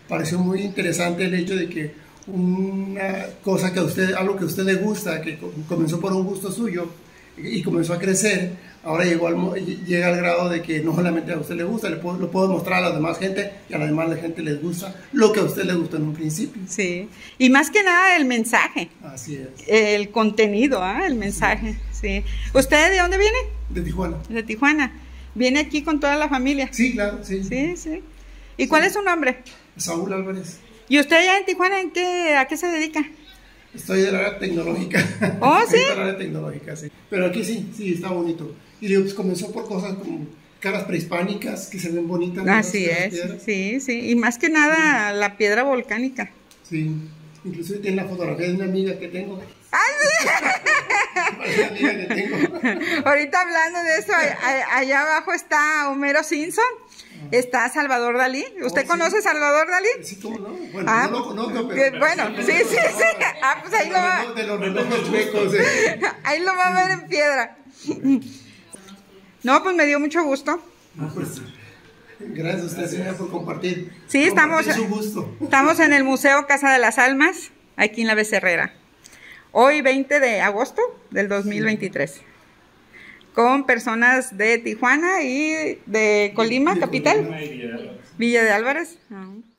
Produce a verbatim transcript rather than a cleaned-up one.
pareció muy interesante el hecho de que una cosa que a usted, algo que a usted le gusta, que comenzó por un gusto suyo y comenzó a crecer, ahora llegó al, llega al grado de que no solamente a usted le gusta, le puedo, lo puedo mostrar a la demás gente y a la demás gente les gusta lo que a usted le gusta en un principio. Sí, y más que nada el mensaje. Así es. El contenido, ¿eh? El mensaje, sí. ¿Usted de dónde viene? De Tijuana. De Tijuana. ¿Viene aquí con toda la familia? Sí, claro, sí. Sí, sí. ¿Y cuál sí. es su nombre? Saúl Álvarez. ¿Y usted allá en Tijuana en qué, a qué se dedica? Estoy del área tecnológica. ¿Oh, sí? Del área tecnológica, sí. Pero aquí sí, sí, está bonito. Y digo, pues comenzó por cosas como caras prehispánicas que se ven bonitas. Así es, sí, sí. Y más que nada la piedra volcánica. Sí. Inclusive tiene la fotografía de una amiga que tengo. ¡Ay, sí! Una amiga que tengo. Ahorita hablando de eso, allá abajo está Homero Simpson. Está Salvador Dalí. ¿Usted oh, conoce a sí. Salvador Dalí? Sí, cómo no. Bueno, ah, no lo conozco, pero... Que, bueno, sí, sí, sí. Ah, pues ahí lo va... De los relojes chuecos. Eh. Ahí lo va a ver en piedra. No, pues me dio mucho gusto. No, pues, gracias a usted, señora, por compartir. Sí, estamos, compartir su gusto. Estamos en el Museo Casa de las Almas, aquí en la Becerrera. Hoy, veinte de agosto del dos mil veintitrés. Sí. Con personas de Tijuana y de Colima, de capital. Colima y Villa de Álvarez. Villa de Álvarez. Uh-huh.